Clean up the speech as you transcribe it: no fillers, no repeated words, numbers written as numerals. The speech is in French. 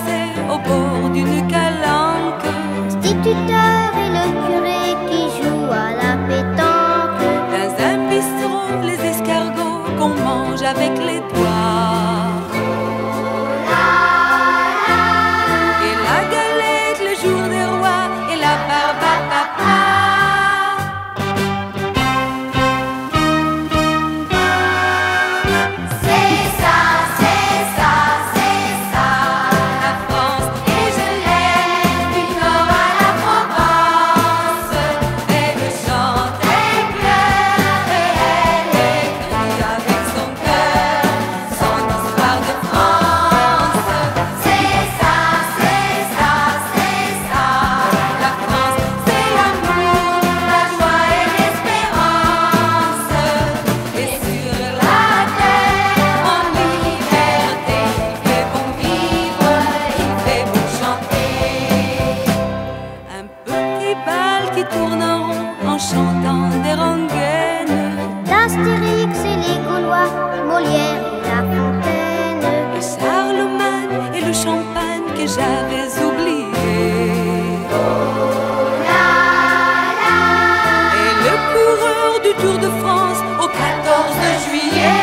danser au bord d'une calanque. L'instituteur et le curé qui jouent à la pétanque. Dans un bistrot, les escargots qu'on mange avec les doigts. Et la galette le jour des rois et la barbe à papa. Qui tourne en rond en chantant des rengaines. L'Astérix et les Gaulois, Molière et La Fontaine. Le Charlemagne et le champagne que j'avais oublié. Et le coureur du Tour de France au 14 juillet.